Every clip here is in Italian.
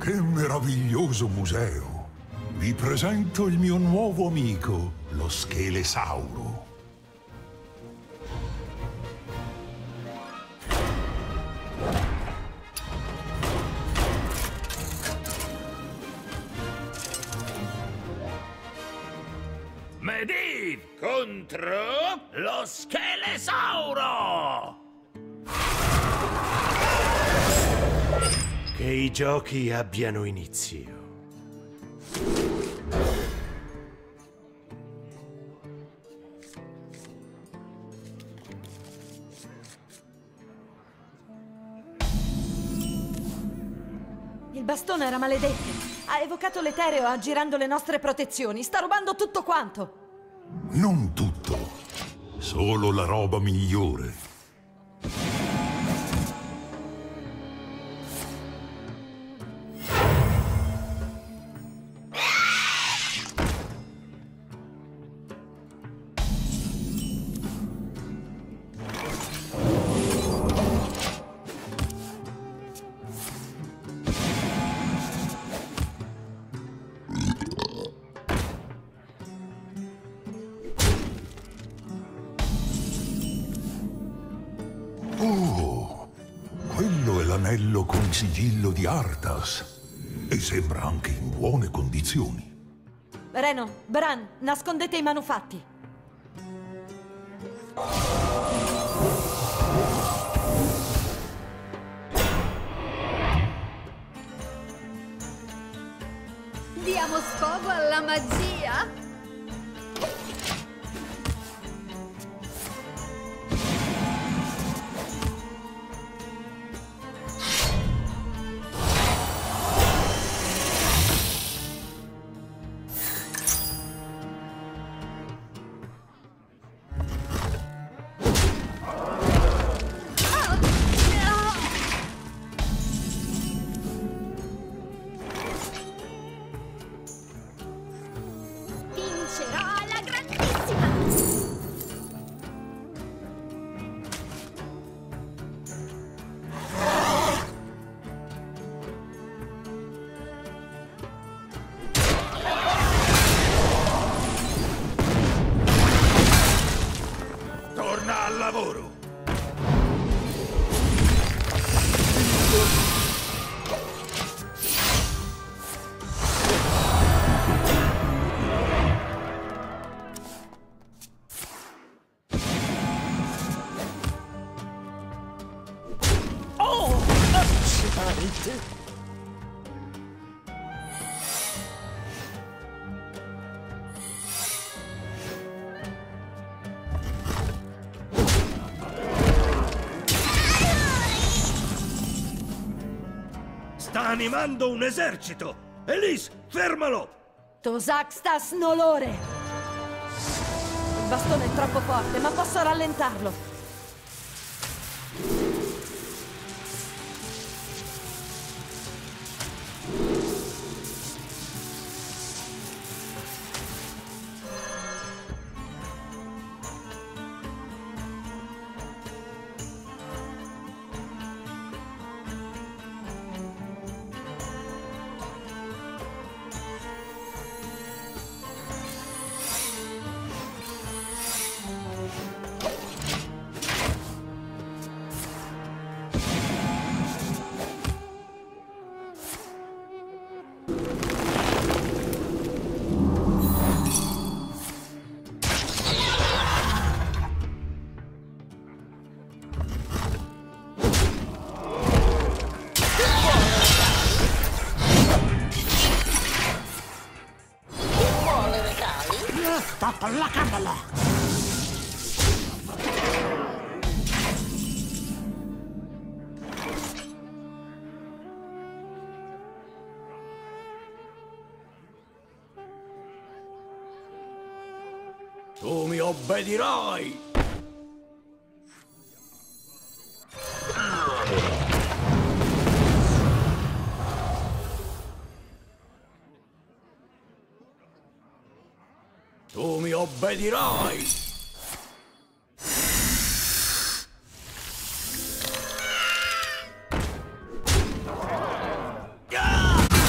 Che meraviglioso museo! Vi presento il mio nuovo amico, lo Schelesauro. Medivh contro lo Schelesauro! Che i giochi abbiano inizio. Il bastone era maledetto. Ha evocato l'Etereo aggirando le nostre protezioni. Sta rubando tutto quanto. Non tutto, solo la roba migliore. Oh, quello è l'anello con sigillo di Arthas. E sembra anche in buone condizioni. Reno, Bran, nascondete i manufatti. Diamo sfogo alla magia? Vincerò alla grandissima! Torna al lavoro! Oh! Accidente! Sta animando un esercito! Elise, fermalo! Tosakstas Nolore! Il bastone è troppo forte, ma posso rallentarlo. Stop la candela! Tu mi obbedirai! Tu mi obbedirai! Ah!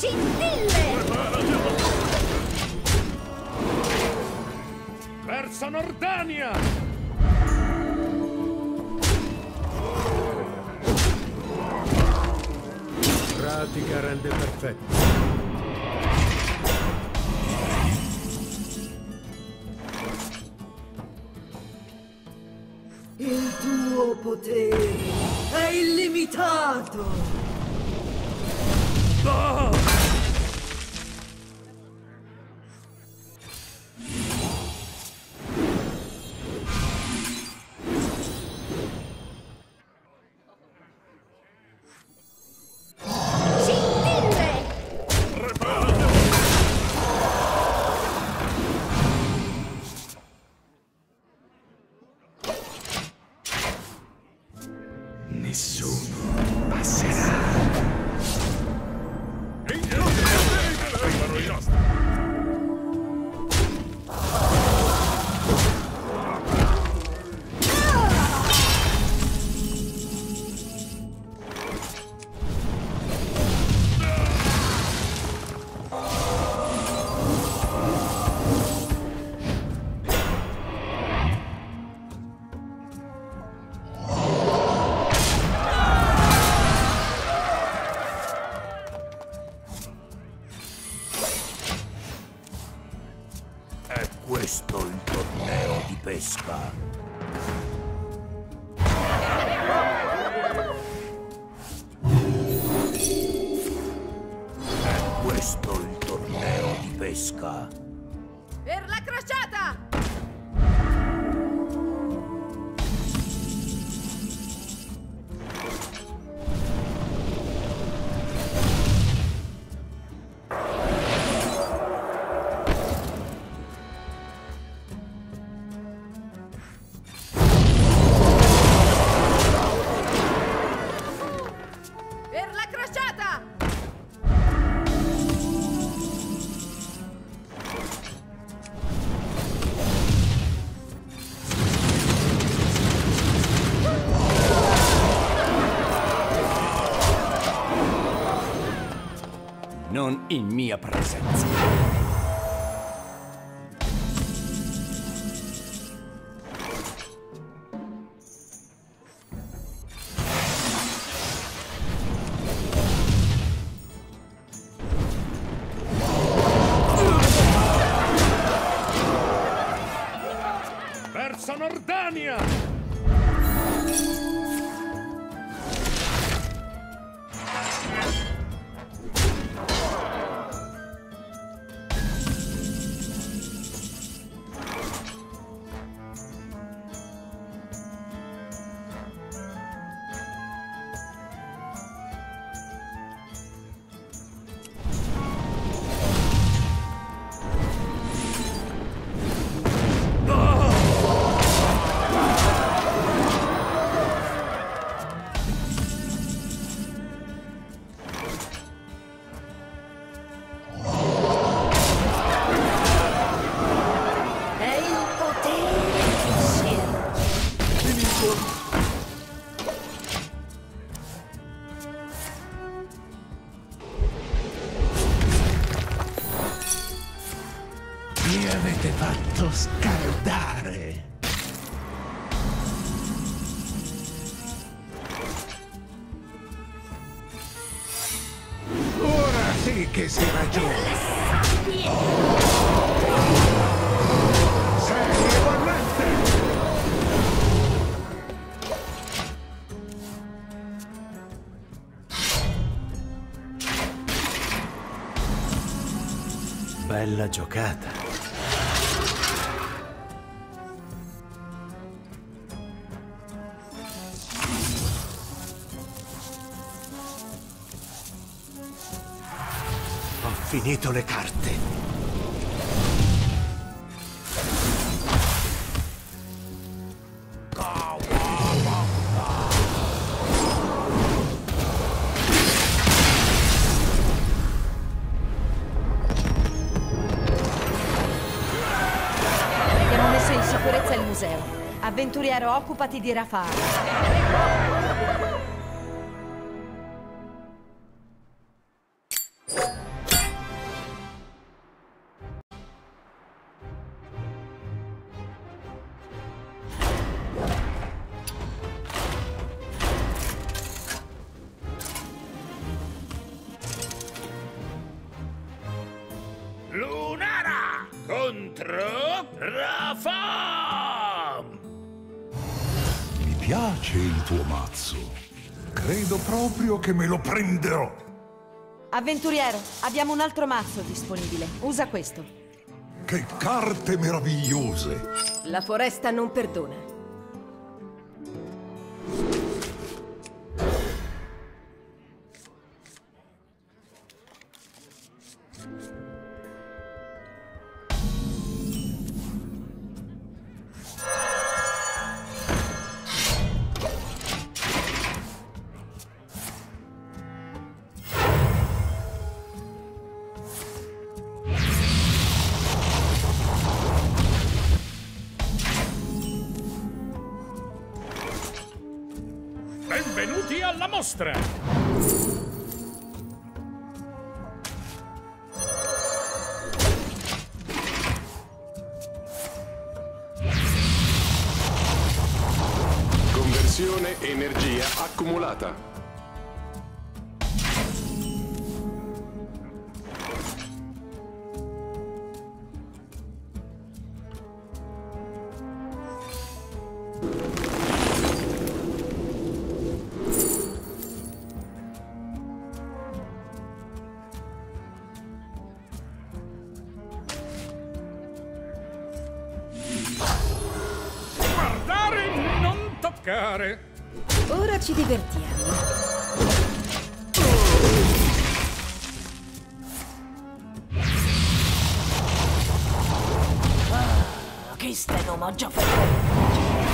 Scintille! Verso Nordania! Pratica rende perfetto. Il tuo potere è illimitato! Nessuno passerà. Arrivano i nostri! È questo il torneo di pesca. È questo il torneo di pesca. Per la crociata! Per la crociata! Non in mia presenza. Verso Nordania! È il potere che scende. Mi avete fatto scaldare. Ora sì che si ragiona. Sei bollente! Bella giocata. Ho finito le carte. Abbiamo messo in sicurezza il museo. Avventuriero, occupati di Rafale. Lunara contro Rafam! Mi piace il tuo mazzo. Credo proprio che me lo prenderò. Avventuriero, abbiamo un altro mazzo disponibile. Usa questo. Che carte meravigliose! La foresta non perdona. Benvenuti alla mostra! Conversione energia accumulata. Guardare, non toccare! Ora ci divertiamo. Che steno mangia ferro!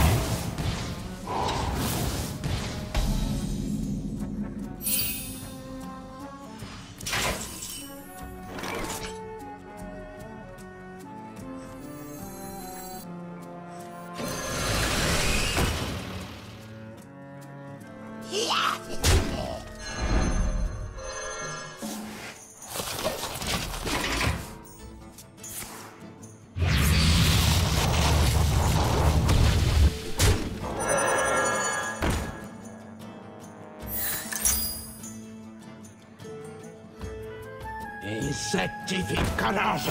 Insetti ficcanoso!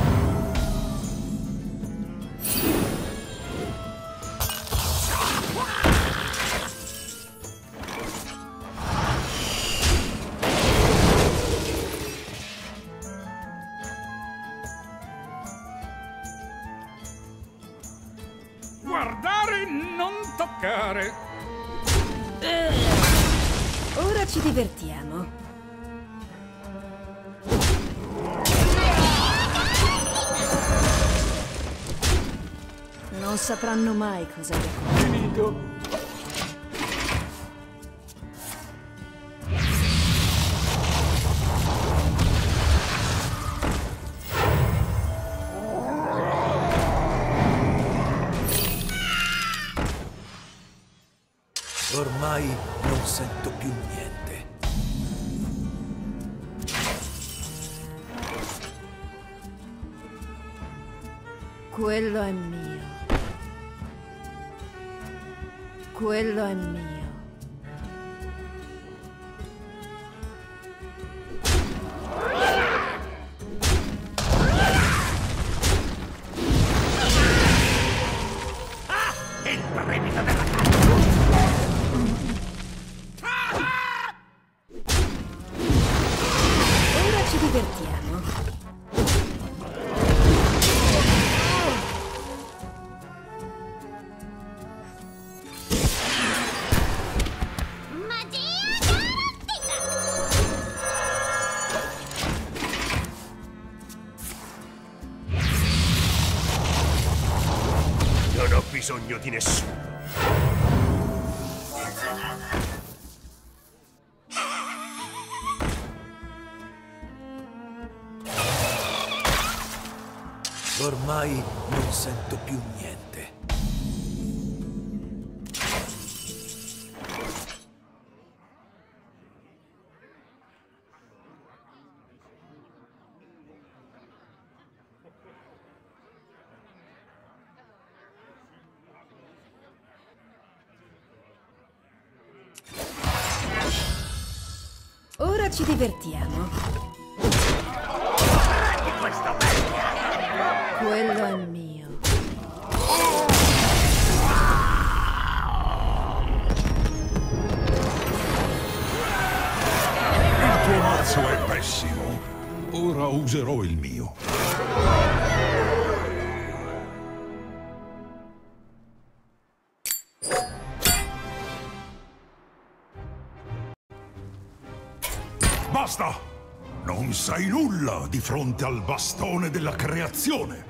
Guardare, non toccare! Ora ci divertiamo. Non sapranno mai cosa abbiamo Finito! Ormai non sento più niente. Quello è mio. Quello è mio. Il premio della Ora ci divertiamo. Non ho bisogno di nessuno. Ormai non sento più niente. Ora ci divertiamo. Questo Quello è mio. Il tuo mazzo è pessimo. Ora userò il mio. Basta! Non sai nulla di fronte al bastone della creazione.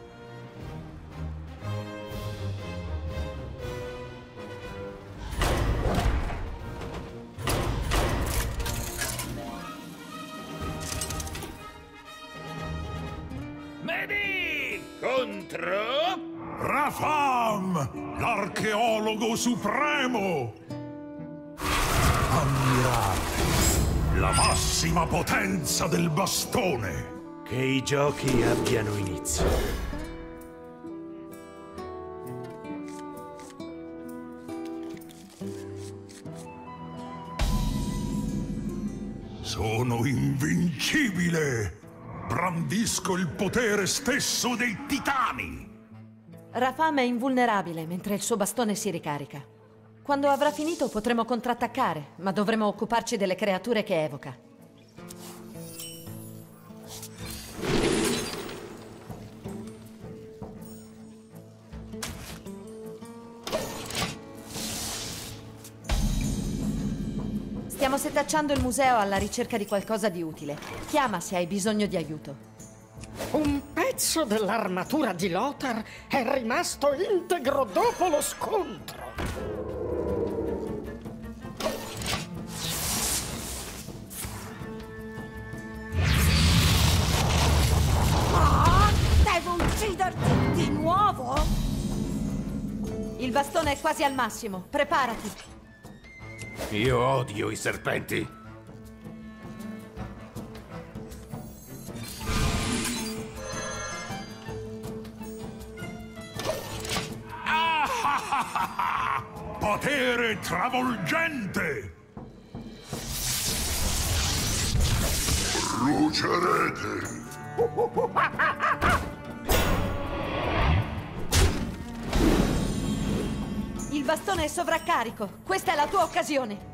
Medi contro... Rafam, l'archeologo supremo! Ammirate la massima potenza del bastone! Che i giochi abbiano inizio. Sono invincibile! Brandisco il potere stesso dei titani! Rafam è invulnerabile mentre il suo bastone si ricarica. Quando avrà finito potremo contrattaccare, ma dovremo occuparci delle creature che evoca. Stiamo setacciando il museo alla ricerca di qualcosa di utile. Chiama se hai bisogno di aiuto. Un pezzo dell'armatura di Lothar è rimasto integro dopo lo scontro. Devo ucciderti di nuovo? Il bastone è quasi al massimo. Preparati. Io odio i serpenti. Potere travolgente! Brucerete! Il bastone è sovraccarico. Questa è la tua occasione.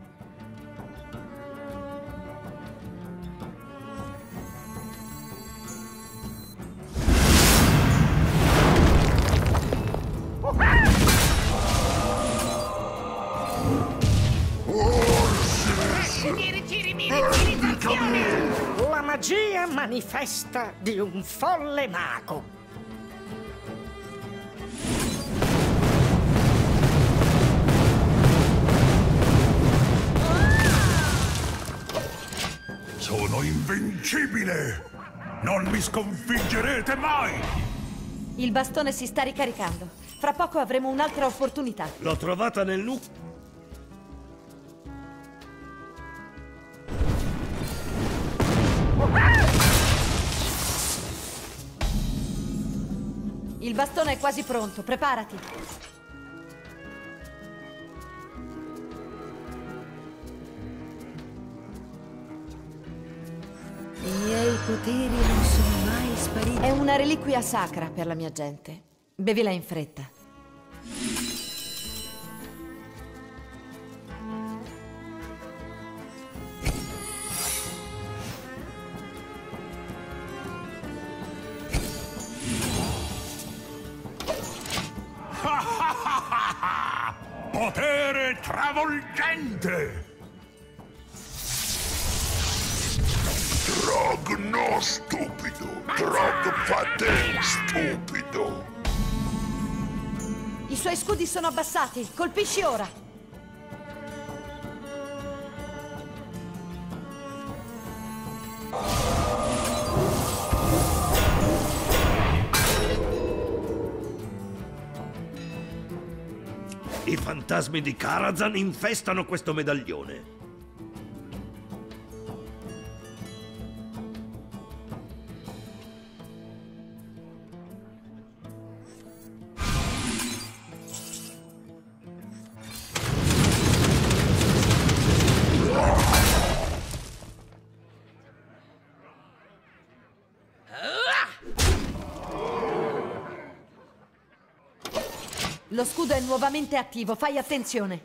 La magia manifesta di un folle mago. Sono invincibile! Non mi sconfiggerete mai! Il bastone si sta ricaricando. Fra poco avremo un'altra opportunità. L'ho trovata nel Il bastone è quasi pronto. Preparati. I miei poteri non sono mai spariti. È una reliquia sacra per la mia gente. Bevila in fretta. Potere travolgente! Drog no stupido! Drog fate stupido! I suoi scudi sono abbassati. Colpisci ora. I fantasmi di Karazhan infestano questo medaglione. Lo scudo è nuovamente attivo, fai attenzione.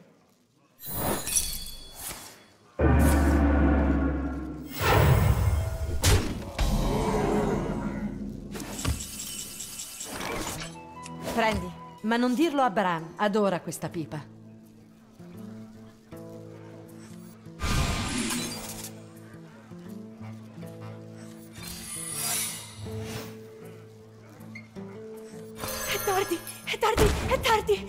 Prendi, ma non dirlo a Bran, adora questa pipa. È tardi, è tardi, è tardi!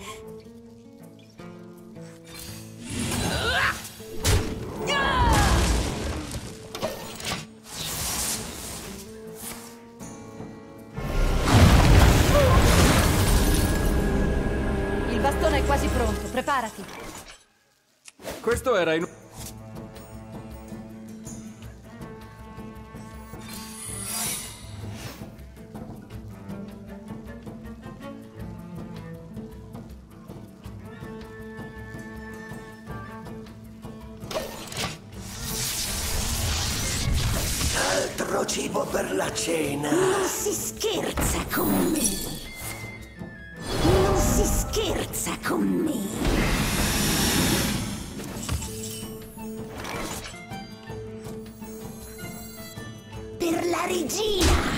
Il bastone è quasi pronto, preparati. Questo era in... Altro cibo per la cena. Non si scherza con me. Non si scherza con me. Per la regina!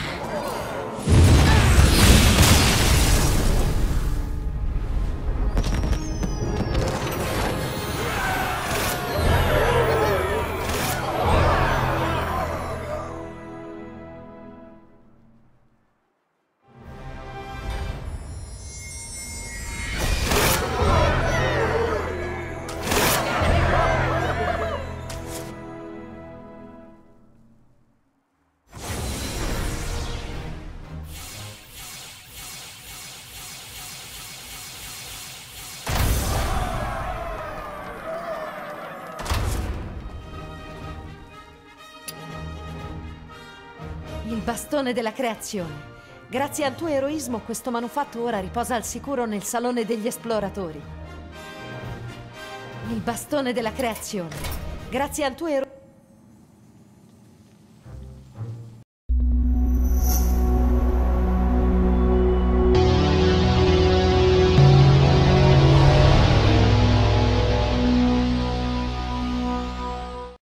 Il bastone della creazione. Grazie al tuo eroismo, questo manufatto ora riposa al sicuro nel salone degli esploratori. Il bastone della creazione. Grazie al tuo eroismo...